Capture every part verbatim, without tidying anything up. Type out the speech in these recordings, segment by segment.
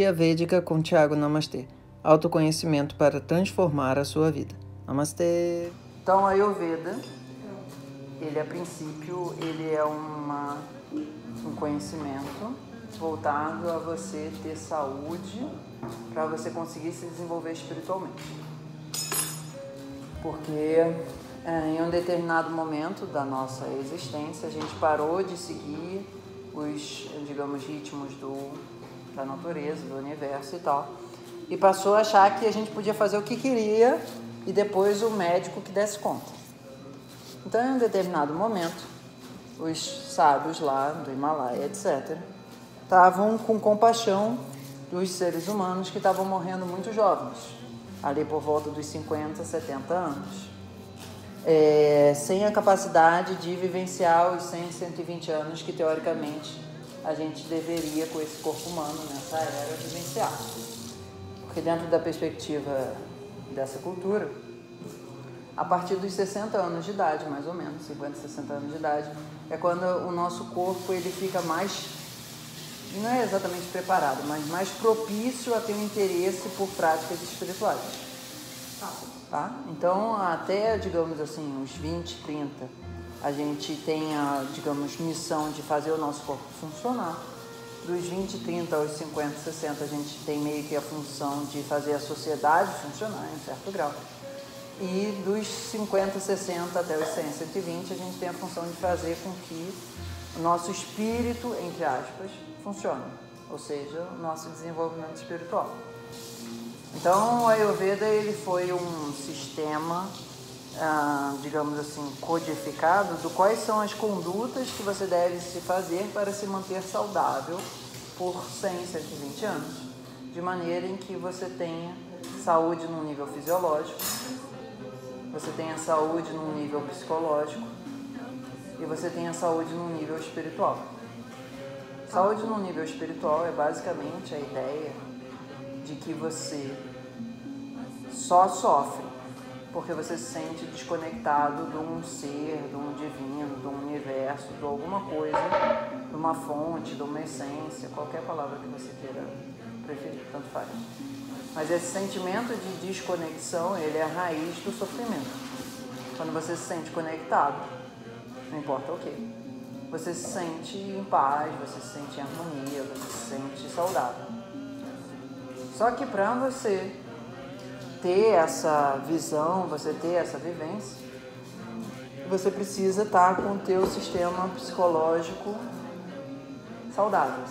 Astrologia Védica com Tiago Namastê. Autoconhecimento para transformar a sua vida. Namastê. Então, a Ayurveda, ele a princípio, ele é uma, um conhecimento voltado a você ter saúde para você conseguir se desenvolver espiritualmente. Porque é, em um determinado momento da nossa existência, a gente parou de seguir os, digamos, ritmos do, da natureza, do universo e tal, e passou a achar que a gente podia fazer o que queria e depois o médico que desse conta. Então, em um determinado momento, os sábios lá do Himalaia, etcétera, estavam com compaixão dos seres humanos que estavam morrendo muito jovens, ali por volta dos cinquenta, setenta anos. É, sem a capacidade de vivenciar os cem, cento e vinte anos que, teoricamente, a gente deveria, com esse corpo humano, nessa era, vivenciar. Porque dentro da perspectiva dessa cultura, a partir dos sessenta anos de idade, mais ou menos, cinquenta, sessenta anos de idade, é quando o nosso corpo ele fica mais, não é exatamente preparado, mas mais propício a ter um interesse por práticas espirituais. Tá? Então, até, digamos assim, uns vinte, trinta, a gente tem a, digamos, missão de fazer o nosso corpo funcionar. Dos vinte, trinta aos cinquenta, sessenta, a gente tem meio que a função de fazer a sociedade funcionar em certo grau. E dos cinquenta, sessenta até os cem, cento e vinte, a gente tem a função de fazer com que o nosso espírito, entre aspas, funcione. Ou seja, o nosso desenvolvimento espiritual. Então, o Ayurveda ele foi um sistema, ah, digamos assim, codificado do quais são as condutas que você deve se fazer para se manter saudável por cem, cento e vinte anos, de maneira em que você tenha saúde num nível fisiológico, você tenha saúde num nível psicológico e você tenha saúde num nível espiritual. Saúde num nível espiritual é basicamente a ideia de que você só sofre porque você se sente desconectado de um ser, de um divino, de um universo, de alguma coisa, de uma fonte, de uma essência, qualquer palavra que você queira preferir, tanto faz. Mas esse sentimento de desconexão, ele é a raiz do sofrimento. Quando você se sente conectado, não importa o quê, você se sente em paz, você se sente em harmonia, você se sente saudável. Só que para você ter essa visão, você ter essa vivência, você precisa estar com o teu sistema psicológico saudável.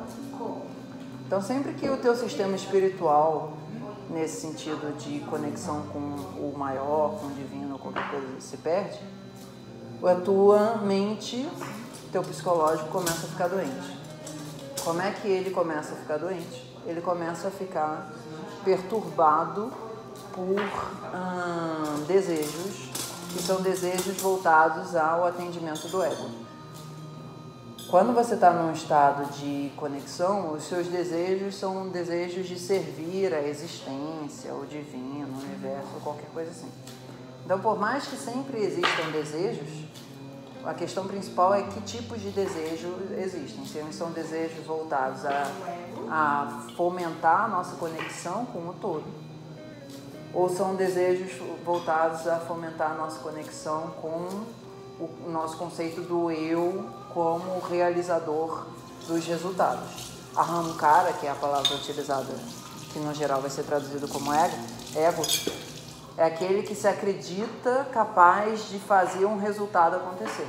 Então, sempre que o teu sistema espiritual, nesse sentido de conexão com o maior, com o divino, qualquer coisa, se perde, a tua mente, teu psicológico começa a ficar doente. Como é que ele começa a ficar doente? Ele começa a ficar perturbado por hum, desejos, que são desejos voltados ao atendimento do ego. Quando você está num estado de conexão, os seus desejos são desejos de servir a existência, o divino, o universo, qualquer coisa assim. Então, por mais que sempre existam desejos, a questão principal é que tipos de desejos existem. Se eles são desejos voltados a, a fomentar a nossa conexão com o todo, ou são desejos voltados a fomentar a nossa conexão com o nosso conceito do eu como realizador dos resultados. Ahamkara, que é a palavra utilizada, que no geral vai ser traduzido como ego, ego, é aquele que se acredita capaz de fazer um resultado acontecer.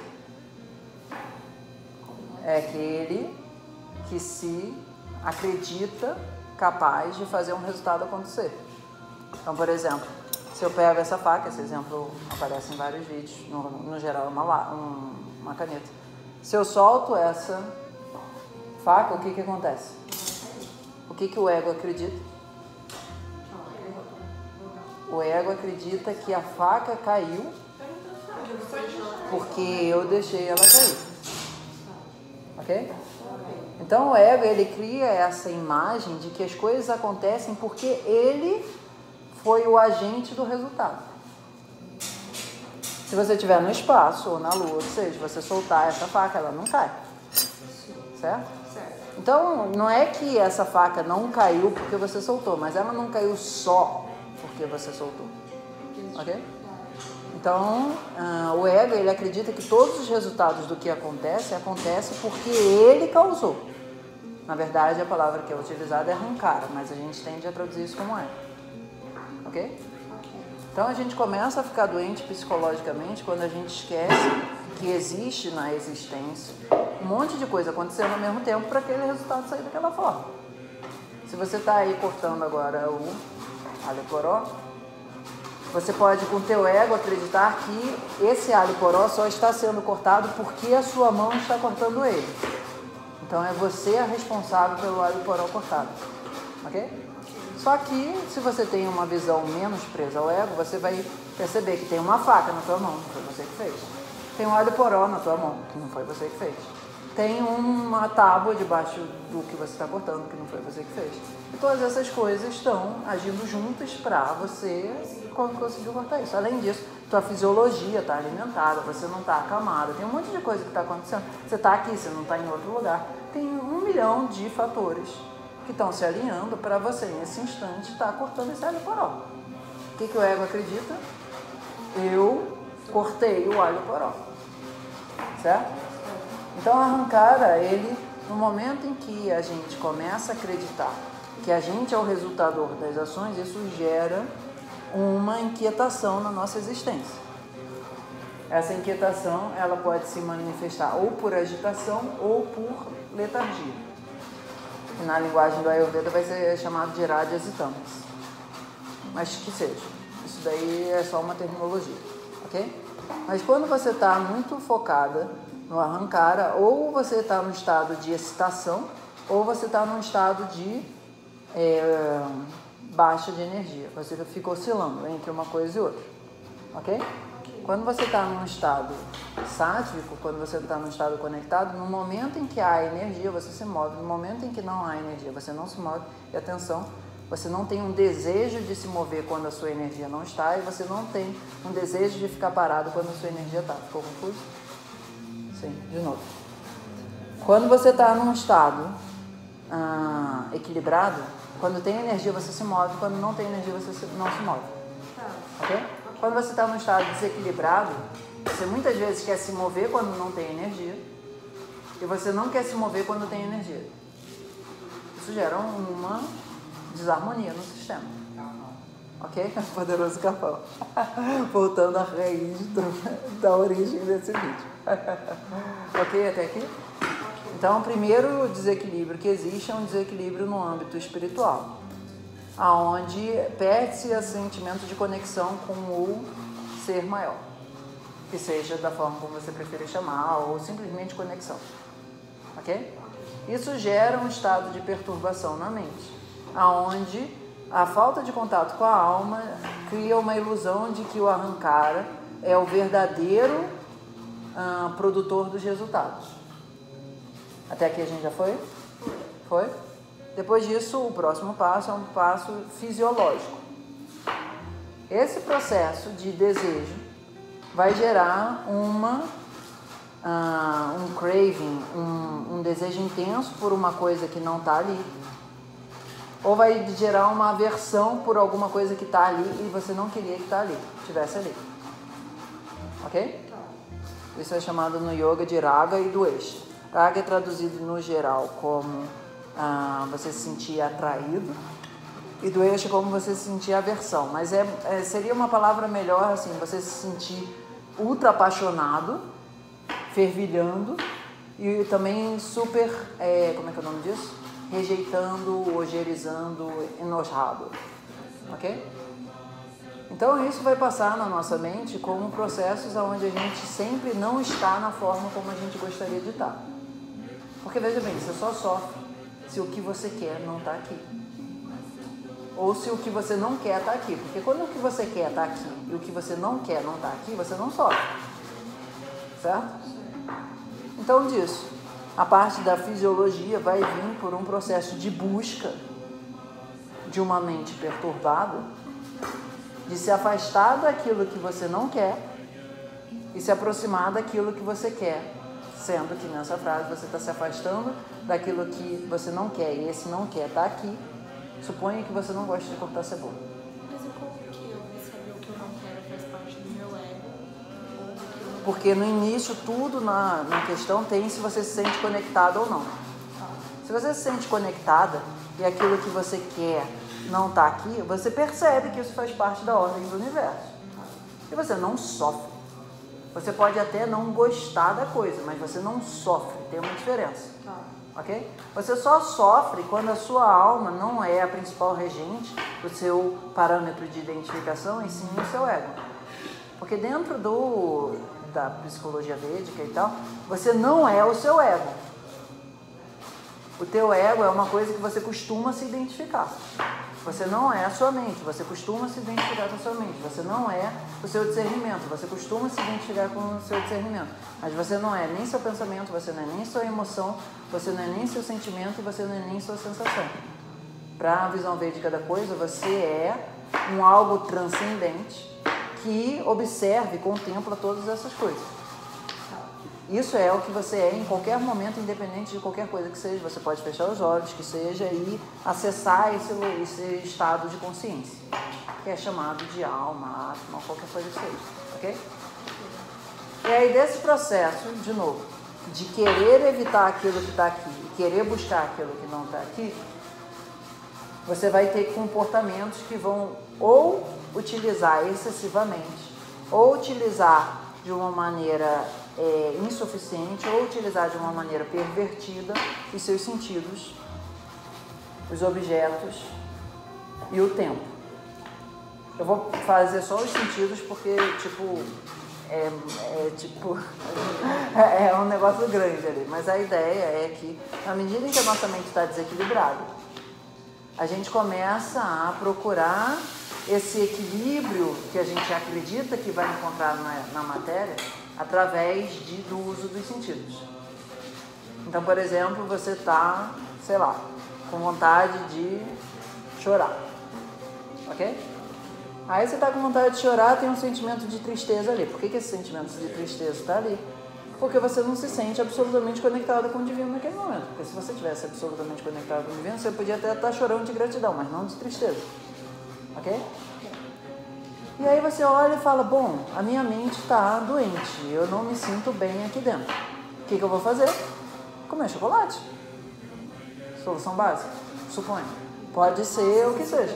É aquele que se acredita capaz de fazer um resultado acontecer. Então, por exemplo, se eu pego essa faca, esse exemplo aparece em vários vídeos, no, no geral uma, um, uma caneta. Se eu solto essa faca, o que que acontece? O que que o ego acredita? O ego acredita que a faca caiu porque eu deixei ela cair. Ok? Então o ego, ele cria essa imagem de que as coisas acontecem porque ele foi o agente do resultado. Se você estiver no espaço ou na lua, ou seja, você soltar essa faca, ela não cai. Certo? Certo. Então, não é que essa faca não caiu porque você soltou, mas ela não caiu só porque você soltou. Ok? Então, uh, o ego, ele acredita que todos os resultados do que acontece, acontece porque ele causou. Na verdade, a palavra que é utilizada é arrancar, mas a gente tende a traduzir isso como ego. Ok? Então, a gente começa a ficar doente psicologicamente quando a gente esquece que existe na existência um monte de coisa acontecendo ao mesmo tempo para aquele resultado sair daquela forma. Se você está aí cortando agora o alho poró, você pode, com o teu ego, acreditar que esse alho poró só está sendo cortado porque a sua mão está cortando ele. Então é você a responsável pelo alho poró cortado. Ok? Só que, se você tem uma visão menos presa ao ego, você vai perceber que tem uma faca na tua mão, não foi você que fez. Tem um alho poró na tua mão, que não foi você que fez. Tem uma tábua debaixo do que você está cortando, que não foi você que fez. E todas essas coisas estão agindo juntas para você conseguir cortar isso. Além disso, tua fisiologia está alimentada, você não está acamada, tem um monte de coisa que está acontecendo. Você está aqui, você não está em outro lugar. Tem um milhão de fatores que estão se alinhando para você, nesse instante, estar cortando esse alho poró. O que, que o ego acredita? Eu cortei o alho poró. Certo? Então, a arrancada, ele, no momento em que a gente começa a acreditar que a gente é o resultador das ações, isso gera uma inquietação na nossa existência. Essa inquietação, ela pode se manifestar ou por agitação ou por letargia. E na linguagem do Ayurveda vai ser chamado de Rajas e Tamas. Mas que seja. Isso daí é só uma terminologia. Ok? Mas quando você está muito focada no arrancara, ou você está no estado de excitação, ou você está num estado de é, baixa de energia. Você fica oscilando entre uma coisa e outra. Ok? Quando você está num estado sátvico, quando você está num estado conectado, no momento em que há energia, você se move. No momento em que não há energia, você não se move. E atenção, você não tem um desejo de se mover quando a sua energia não está, e você não tem um desejo de ficar parado quando a sua energia está. Ficou confuso? Sim, de novo. Quando você está num estado ah, equilibrado, quando tem energia você se move, quando não tem energia você não se move. Ok? Quando você está num estado desequilibrado, você muitas vezes quer se mover quando não tem energia, e você não quer se mover quando tem energia. Isso gera uma desarmonia no sistema. Ok? Poderoso capão. Voltando à raiz do, da origem desse vídeo. Ok? Até aqui? Então, o primeiro desequilíbrio que existe é um desequilíbrio no âmbito espiritual, aonde perde-se o sentimento de conexão com o ser maior, que seja da forma como você preferir chamar, ou simplesmente conexão. Ok? Isso gera um estado de perturbação na mente, aonde a falta de contato com a alma cria uma ilusão de que o arrancara é o verdadeiro ah, produtor dos resultados. Até aqui a gente já foi? Foi? Depois disso, o próximo passo é um passo fisiológico. Esse processo de desejo vai gerar uma, uh, um craving, um, um desejo intenso por uma coisa que não está ali. Ou vai gerar uma aversão por alguma coisa que está ali e você não queria que está ali, estivesse ali. Ok? Isso é chamado no yoga de raga e dvesha. Raga é traduzido no geral como ah, você se sentir atraído, e dvesha como você se sentir aversão. Mas é, é, seria uma palavra melhor assim, você se sentir ultra apaixonado, fervilhando, e também super, é, como é que é o nome disso? Rejeitando, ogerizando, enojado. Ok? Então isso vai passar na nossa mente como processos onde a gente sempre não está na forma como a gente gostaria de estar. Porque veja bem, você só sofre se o que você quer não está aqui. Ou se o que você não quer está aqui. Porque quando o que você quer está aqui e o que você não quer não está aqui, você não sofre. Certo? Então disso, a parte da fisiologia vai vir por um processo de busca de uma mente perturbada, de se afastar daquilo que você não quer e se aproximar daquilo que você quer, Sendo que nessa frase você está se afastando daquilo que você não quer, e esse não quer está aqui. Suponha que você não gosta de cortar cebola. Mas e como que eu vou saber o que eu não quero faz parte do meu ego? Ou do que eu não... Porque no início tudo na, na questão tem se você se sente conectada ou não. Se você se sente conectada e aquilo que você quer não está aqui, você percebe que isso faz parte da ordem do universo. E você não sofre. Você pode até não gostar da coisa, mas você não sofre, tem uma diferença. Ok? Você só sofre quando a sua alma não é a principal regente do seu parâmetro de identificação, e sim o seu ego. Porque dentro do, da psicologia védica e tal, você não é o seu ego. O teu ego é uma coisa que você costuma se identificar. Você não é a sua mente, você costuma se identificar com a sua mente. Você não é o seu discernimento, você costuma se identificar com o seu discernimento. Mas você não é nem seu pensamento, você não é nem sua emoção, você não é nem seu sentimento e você não é nem sua sensação. Para a visão védica da coisa, você é um algo transcendente que observa e contempla todas essas coisas. Isso é o que você é em qualquer momento, independente de qualquer coisa que seja. Você pode fechar os olhos, que seja, e acessar esse, esse estado de consciência, que é chamado de alma, atma, qualquer coisa que seja, ok? E aí desse processo, de novo, de querer evitar aquilo que está aqui e querer buscar aquilo que não está aqui, você vai ter comportamentos que vão ou utilizar excessivamente, ou utilizar de uma maneira é, insuficiente, ou utilizar de uma maneira pervertida os seus sentidos, os objetos e o tempo. Eu vou fazer só os sentidos porque, tipo, é, é tipo, é um negócio grande ali, mas a ideia é que, na medida em que a nossa mente está desequilibrada, a gente começa a procurar esse equilíbrio que a gente acredita que vai encontrar na, na matéria através de, do uso dos sentidos. Então, por exemplo, você está, sei lá, com vontade de chorar, ok? Aí você está com vontade de chorar, tem um sentimento de tristeza ali. Por que, que esse sentimento de tristeza está ali? Porque você não se sente absolutamente conectado com o divino naquele momento. Porque se você tivesse absolutamente conectado com o divino, você podia até estar chorando de gratidão, mas não de tristeza. Ok? E aí você olha e fala, bom, a minha mente está doente, eu não me sinto bem aqui dentro. O que, que eu vou fazer? Comer chocolate. Solução básica, suponho. Pode ser o que seja.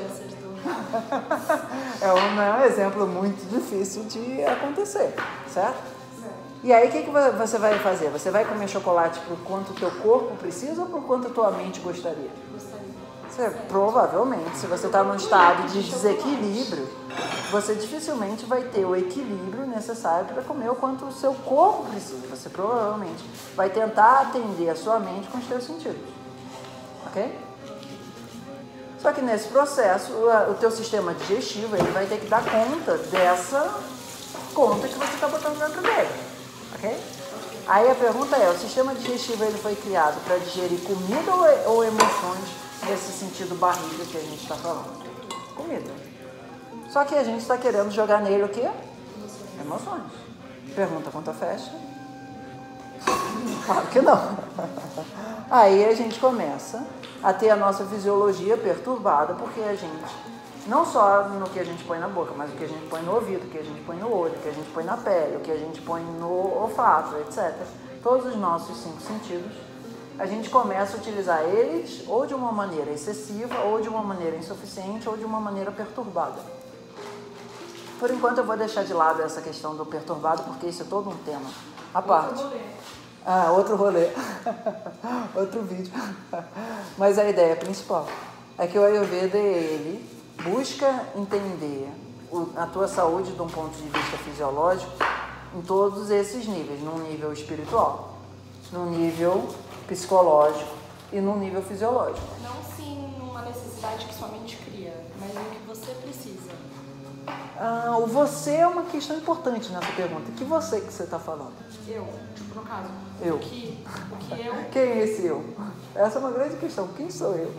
É um, não é um exemplo muito difícil de acontecer, certo? E aí o que, que você vai fazer? Você vai comer chocolate por quanto o teu corpo precisa ou por quanto a tua mente gostaria? Gostaria. Você, provavelmente, se você está num estado de desequilíbrio, você dificilmente vai ter o equilíbrio necessário para comer o quanto o seu corpo precisa. Você provavelmente vai tentar atender a sua mente com os seus sentidos. Ok? Só que nesse processo, o teu sistema digestivo ele vai ter que dar conta dessa conta que você está botando dentro dele. Ok? Aí a pergunta é, o sistema digestivo ele foi criado para digerir comida ou, ou emoções nesse sentido barriga que a gente está falando? Comida. Só que a gente está querendo jogar nele o quê? Emoções. Pergunta conta fecha? Claro que não. Aí a gente começa a ter a nossa fisiologia perturbada, porque a gente, não só no que a gente põe na boca, mas o que a gente põe no ouvido, o que a gente põe no olho, o que a gente põe na pele, o que a gente põe no olfato, etcétera. Todos os nossos cinco sentidos, a gente começa a utilizar eles ou de uma maneira excessiva, ou de uma maneira insuficiente, ou de uma maneira perturbada. Por enquanto eu vou deixar de lado essa questão do perturbado, porque isso é todo um tema à parte. Ah, outro rolê. Outro vídeo. Mas a ideia principal é que o Ayurveda, ele busca entender a tua saúde de um ponto de vista fisiológico em todos esses níveis, num nível espiritual, num nível psicológico e num nível fisiológico. Não sim numa necessidade que sua mente cria, mas no que você precisa. Ah, o você é uma questão importante nessa pergunta. Que você que você está falando? Eu, tipo, no caso. Eu. O que, o que eu... Quem é esse eu? Essa é uma grande questão. Quem sou eu?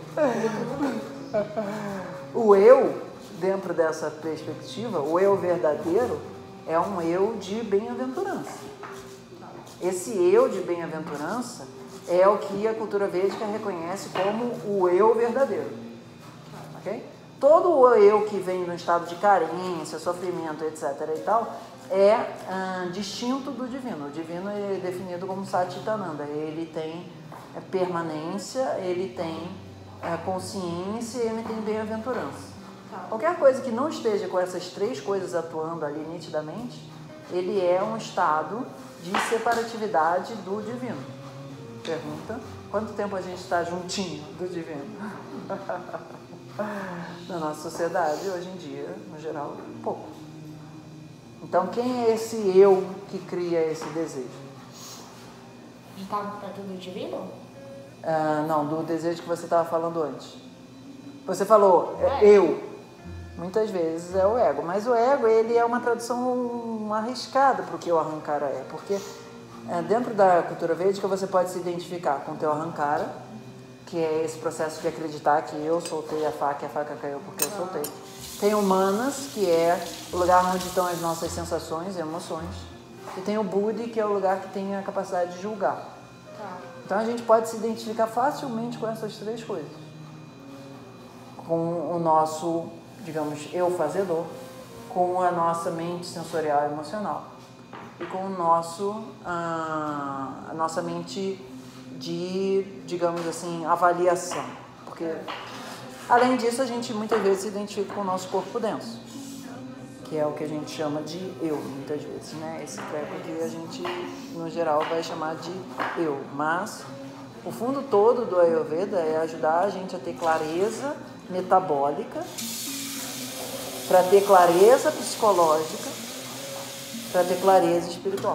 O eu, dentro dessa perspectiva, o eu verdadeiro é um eu de bem-aventurança. Esse eu de bem-aventurança é o que a cultura védica reconhece como o eu verdadeiro. Okay? Todo o eu que vem no estado de carência, sofrimento, etc. e tal, é ah, distinto do divino. O divino é definido como Satchitananda. Ele tem é, permanência, ele tem é, consciência e ele tem bem-aventurança. Qualquer coisa que não esteja com essas três coisas atuando ali nitidamente, ele é um estado de separatividade do divino. Pergunta, quanto tempo a gente está juntinho do divino? Na nossa sociedade, hoje em dia, no geral, pouco. Então, quem é esse eu que cria esse desejo? De estar perto do divino? Ah, não, do desejo que você estava falando antes. Você falou, é, eu. Muitas vezes é o ego, mas o ego ele é uma tradução arriscada para o que o ahankara é, porque é, dentro da cultura védica você pode se identificar com o teu ahankara, que é esse processo de acreditar que eu soltei a faca e a faca caiu porque eu soltei. Tem o manas, que é o lugar onde estão as nossas sensações e emoções, e tem o buddhi, que é o lugar que tem a capacidade de julgar. Então a gente pode se identificar facilmente com essas três coisas, com o nosso, digamos, eu fazedor, com a nossa mente sensorial e emocional e com o nosso, a, a nossa mente de, digamos assim, avaliação. Porque, além disso, a gente muitas vezes se identifica com o nosso corpo denso, que é o que a gente chama de eu, muitas vezes, né? Esse treco que a gente, no geral, vai chamar de eu. Mas o fundo todo do Ayurveda é ajudar a gente a ter clareza metabólica, para ter clareza psicológica, para ter clareza espiritual.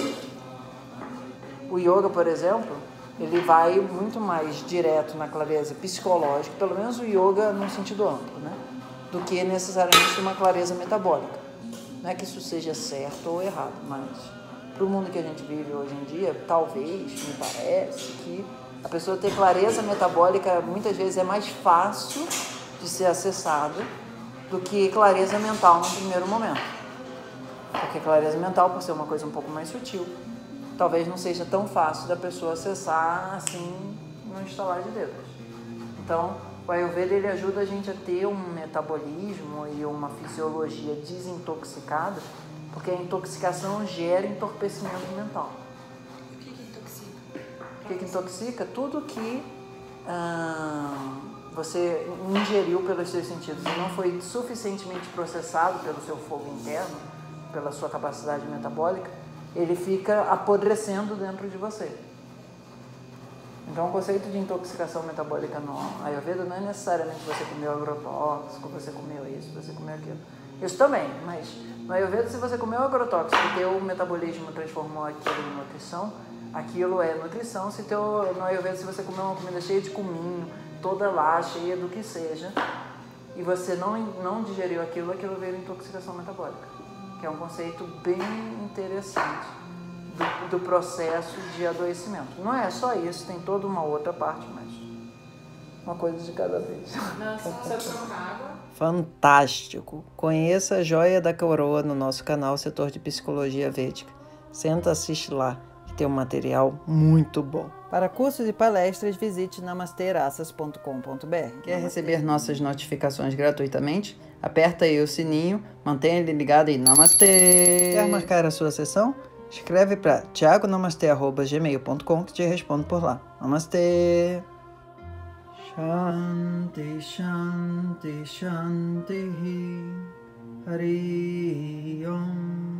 O yoga, por exemplo, ele vai muito mais direto na clareza psicológica, pelo menos o yoga no sentido amplo, né? Do que necessariamente uma clareza metabólica. Não é que isso seja certo ou errado, mas para o mundo que a gente vive hoje em dia, talvez, me parece, que a pessoa ter clareza metabólica muitas vezes é mais fácil de ser acessada do que clareza mental no primeiro momento. Porque clareza mental, por ser uma coisa um pouco mais sutil, talvez não seja tão fácil da pessoa acessar assim no estalar de dedos. Então, o Ayurveda ele ajuda a gente a ter um metabolismo e uma fisiologia desintoxicada, porque a intoxicação gera entorpecimento mental. O que que intoxica? O que que intoxica? Tudo que hum, você ingeriu pelos seus sentidos e não foi suficientemente processado pelo seu fogo interno, pela sua capacidade metabólica, ele fica apodrecendo dentro de você. Então, o conceito de intoxicação metabólica no Ayurveda não é necessariamente você comeu agrotóxico, você comeu isso, você comeu aquilo. Isso também, mas no Ayurveda, se você comeu agrotóxico e teu metabolismo transformou aquilo em nutrição, aquilo é nutrição. Se teu, no Ayurveda, se você comeu uma comida cheia de cominho, toda lá, cheia do que seja, e você não, não digeriu aquilo, aquilo veio intoxicação metabólica, que é um conceito bem interessante do, do processo de adoecimento. Não é só isso, tem toda uma outra parte, mas uma coisa de cada vez. Nossa, você trocar água? Fantástico! Conheça a Joia da Coroa no nosso canal Setor de Psicologia Védica. Senta, assiste lá, que tem um material muito bom. Para cursos e palestras, visite namasteraças ponto com ponto b r. Quer receber nossas notificações gratuitamente? Aperta aí o sininho, mantenha ele ligado em Namastê. Quer marcar a sua sessão? Escreve para thiago namastê arroba gmail ponto com que te respondo por lá. Namastê! Shanti, Shanti, Shanti, Hari Om.